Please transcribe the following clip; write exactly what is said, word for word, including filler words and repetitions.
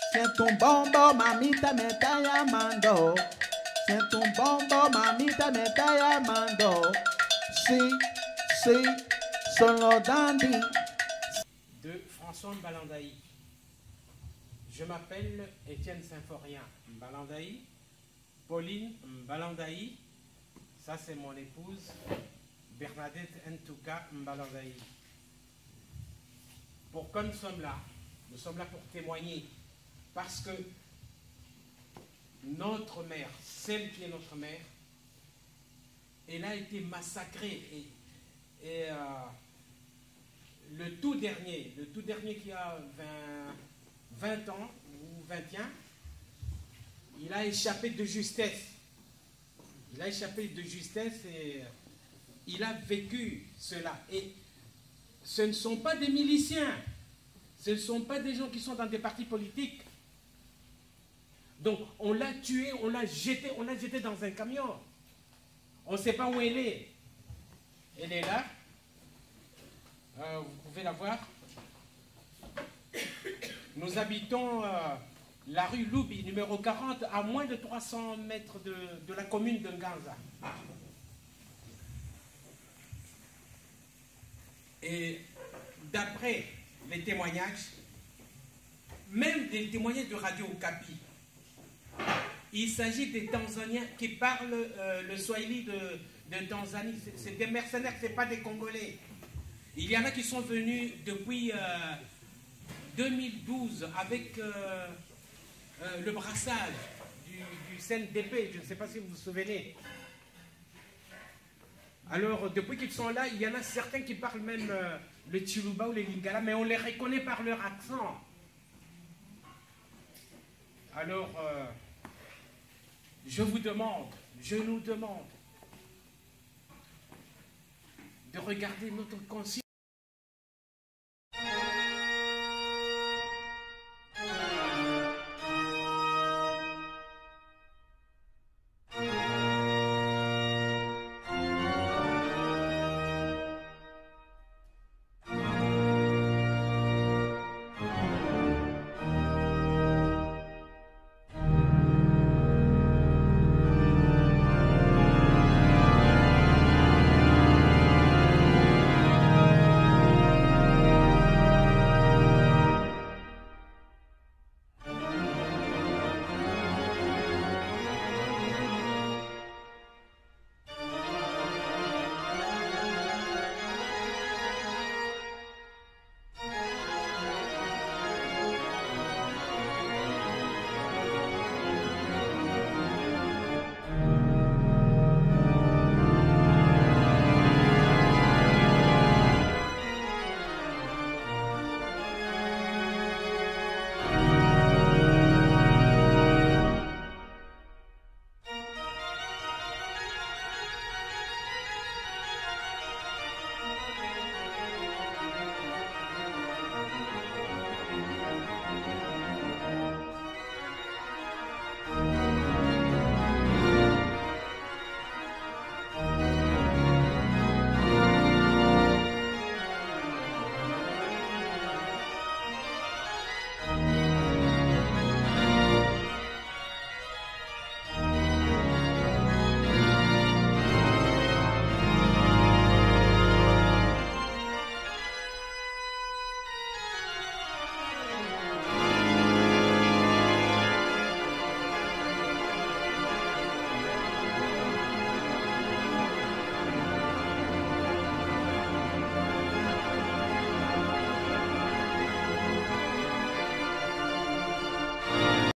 Siento un bombo, mamita me está llamando. Siento un bombo, mamita me está llamando. Sí, sí, son los dandis. De François Mbalandaï. Je m'appelle Étienne Symphorien Mbalandaï. Pauline Mbalandaï. Ça, c'est mon épouse, Bernadette Ntouka Mbalandaï. Pourquoi nous sommes là? Nous sommes là pour témoigner. Parce que notre mère, celle qui est notre mère, elle a été massacrée. Et, et euh, le tout dernier, le tout dernier qui a vingt ans ou vingt et un, il a échappé de justesse. Il a échappé de justesse et il a vécu cela. Et ce ne sont pas des miliciens, ce ne sont pas des gens qui sont dans des partis politiques. Donc on l'a tué, on l'a jeté, on l'a jeté dans un camion. On ne sait pas où elle est. Elle est là. Euh, vous pouvez la voir. Nous habitons euh, la rue Loubi, numéro quarante, à moins de trois cents mètres de, de la commune de Nganza. Et d'après les témoignages, même les témoignages de Radio Okapi, il s'agit des Tanzaniens qui parlent euh, le Swahili de, de Tanzanie. C'est des mercenaires, ce n'est pas des Congolais. Il y en a qui sont venus depuis euh, deux mille douze avec euh, euh, le brassage du, du C N D P. Je ne sais pas si vous vous souvenez. Alors, depuis qu'ils sont là, il y en a certains qui parlent même euh, le Chiluba ou le Lingala, mais on les reconnaît par leur accent. Alors, euh, je vous demande, je nous demande de regarder notre conscience.